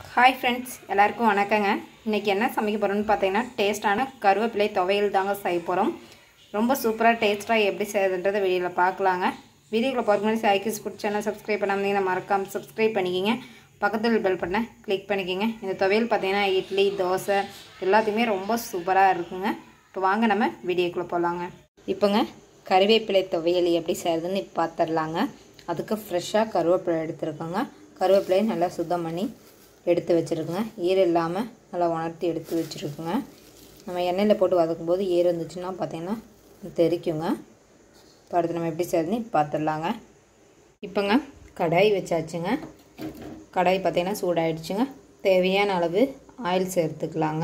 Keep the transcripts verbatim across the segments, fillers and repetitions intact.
Hi friends, எல்லாருக்கும் வணக்கங்க. இன்னைக்கு என்ன சமைக்க போறோம்னு பார்த்தீங்கன்னா டேஸ்டான கருவேப்பிலை துவையல் தாங்க செய்ய போறோம். ரொம்ப சூப்பரா டேஸ்டா எப்படி செய்யறதுன்றத வீடியோல பார்க்கலாங்க. வீடியோக்குள்ள போறதுக்கு முன்னாடி Sai Krish Food channel Subscribe பண்ணாமீங்கன்னா மறக்காம Subscribe பண்ணிக்கங்க. பக்கத்துல பெல் பட்டனை கிளிக் பண்ணிக்கங்க. இந்த துவையல் பார்த்தீங்கன்னா இட்லி, தோசை எல்லாத்துக்குமே ரொம்ப சூப்பரா இருக்குங்க. இப்போ வாங்க நம்ம வீடியோக்குள்ள போலாங்க. இப்போங்க கருவேப்பிலை துவையல் எப்படி செய்யறதுன்னு இப்ப பார்த்தறலாங்க. அதுக்கு ஃப்ரெஷ்ஷா கருவேப்பிலை எடுத்துருக்கோங்க. கருவேப்பிலையை நல்லா சுத்தம் பண்ணி எடுத்து வச்சிருக்கேங்க. ஈரம் இல்லாமல் நல்லா உணர்த்தி எடுத்து வச்சுருக்குங்க. நம்ம எண்ணெயில் போட்டு வதக்கும்போது ஈரம் இருந்துச்சுன்னா பார்த்தீங்கன்னா தெரிக்குங்க. இப்போ அடுத்து நம்ம எப்படி செய்யறதுன்னு பார்த்துடலாங்க. இப்போங்க கடாய் வச்சாச்சுங்க. கடாய் பார்த்தீங்கன்னா சூடாயிடுச்சுங்க. தேவையான அளவு ஆயில் சேர்த்துக்கலாங்க.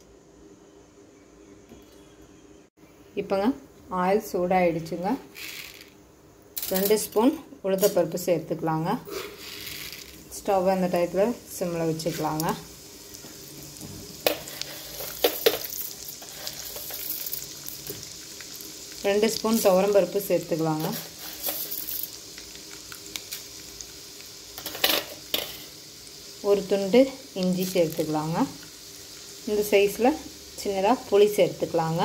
இப்போங்க ஆயில் சூடாயிடுச்சுங்க. ரெண்டு ஸ்பூன் உளுந்தப்பருப்பு சேர்த்துக்கலாங்க. ஸ்டவ் அந்த டயத்தில் சிம்மில் வச்சுக்கலாங்க. ரெண்டு ஸ்பூன் துவரம்பருப்பு சேர்த்துக்கலாங்க. ஒரு துண்டு இஞ்சி சேர்த்துக்கலாங்க. இந்த சைஸில் சின்னதாக புளி சேர்த்துக்கலாங்க.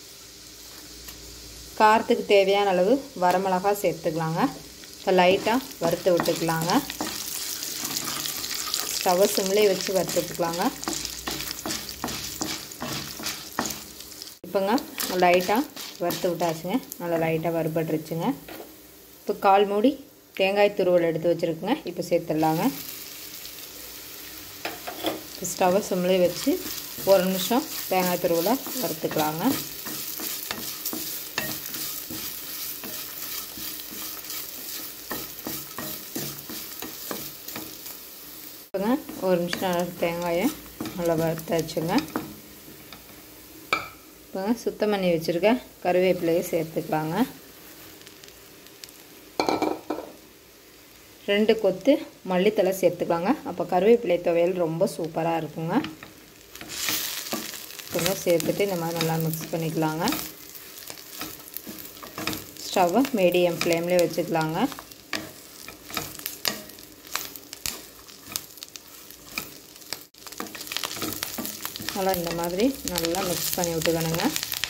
காரத்துக்கு தேவையான அளவு வரமிளகாய் சேர்த்துக்கலாங்க. இப்போ லைட்டாக வறுத்து விட்டுக்கலாங்க. ஸ்டவ் சிம்மிலே வச்சு வறுத்துக்கலாங்க. இப்போங்க லைட்டாக வறுத்து விட்டாச்சுங்க. நல்லா லைட்டாக வறுபட்டுருச்சுங்க. இப்போ கால் மூடி தேங்காய் துருவல் எடுத்து வச்சுருக்குங்க. இப்போ சேர்த்துடலாங்க. இப்போ ஸ்டவ் சிம்மிலே வச்சு ஒரு நிமிஷம் தேங்காய் துருவலை வறுத்துக்கலாங்க. இப்போங்க ஒரு நிமிஷம் நல்லா தேங்காயை நல்லா வறுத்தாச்சுங்க. இப்போங்க சுத்தம் பண்ணி வச்சுருக்க கருவேப்பிலையை சேர்த்துக்கலாங்க. ரெண்டு கொத்து மல்லித்தலை சேர்த்துக்கலாங்க. அப்போ கருவேப்பிலை துவையல் ரொம்ப சூப்பராக இருக்குங்க. இப்போங்க சேர்த்துட்டு இந்த மாதிரி நல்லா மிக்ஸ் பண்ணிக்கலாங்க. ஸ்டவ்வை மீடியம் ஃப்ளேம்லேயே வச்சுக்கலாங்க. நல்லா இந்த மாதிரி நல்லா மிக்ஸ் பண்ணி விட்டுக்கணுங்க.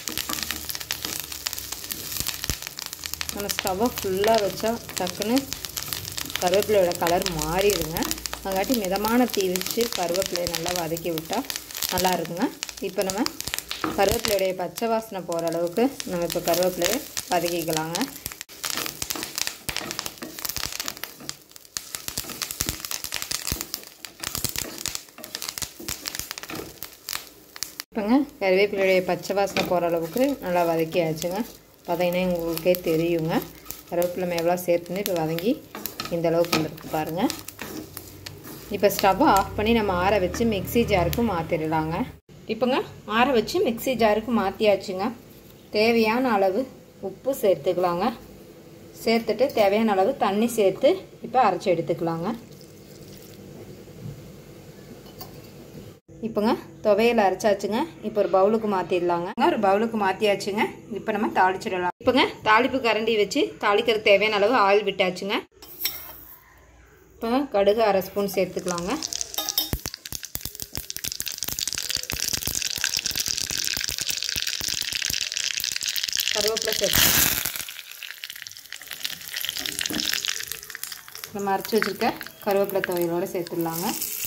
நம்ம ஸ்டவ்வை ஃபுல்லாக வச்சா டக்குன்னு கருவேப்பிலையோட கலர் மாறிடுங்க. அதுக்காட்டி மிதமான தீ வச்சு கருவேப்பிலையை நல்லா வதக்கி விட்டால் நல்லா இருக்குங்க. இப்போ நம்ம கருவேப்பிலையோடைய பச்சை வாசனை போகிற அளவுக்கு நம்ம இப்போ கருவேப்பிலையை வதக்கிக்கலாங்க. இப்போங்க கருவேப்பிலையுடைய பச்சை வாசனை போகிற அளவுக்கு நல்லா வதக்கி ஆச்சுங்க. பார்த்தீங்கன்னா உங்களுக்கே தெரியுங்க கருவேப்பிலை எவ்வளோ சேர்த்துன்னு இப்போ வதங்கி இந்த அளவுக்கு வந்துருக்கு பாருங்கள். இப்போ ஸ்டவ்வை ஆஃப் பண்ணி நம்ம ஆற வச்சு மிக்ஸி ஜாருக்கு மாற்றிடலாங்க. இப்போங்க ஆற வச்சு மிக்ஸி ஜாருக்கு மாற்றியாச்சுங்க. தேவையான அளவு உப்பு சேர்த்துக்கலாங்க. சேர்த்துட்டு தேவையான அளவு தண்ணி சேர்த்து இப்போ அரைச்சி எடுத்துக்கலாங்க. இப்போங்க துவையல் அரைச்சாச்சுங்க. இப்போ ஒரு பவுலுக்கு மாற்றிடலாங்க. ஒரு பவுலுக்கு மாற்றியாச்சுங்க. இப்போ நம்ம தாளிச்சிடலாம். இப்போங்க தாளிப்பு கரண்டி வச்சு தாளிக்கிறது தேவையான அளவு ஆயில் விட்டாச்சுங்க. இப்போ கடுகு அரை ஸ்பூன் சேர்த்துக்கலாங்க. கருவேப்பிலை சேர்த்து நம்ம அரைச்சி வச்சுருக்க கருவேப்பிலை துவையலோடு சேர்த்துடலாங்க.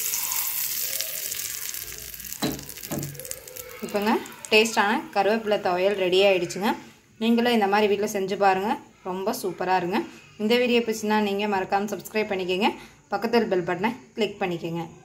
இப்போங்க டேஸ்டான கருவேப்பிலை துவையல் ரெடி ஆகிடுச்சுங்க. நீங்களும் இந்த மாதிரி வீட்டில் செஞ்சு பாருங்கள். ரொம்ப சூப்பராக இருங்க. இந்த வீடியோ பிடிச்சினா நீங்கள் மறக்காமல் சப்ஸ்கிரைப் பண்ணிக்கோங்க. பக்கத்தில் பெல் பட்டனை கிளிக் பண்ணிக்கோங்க.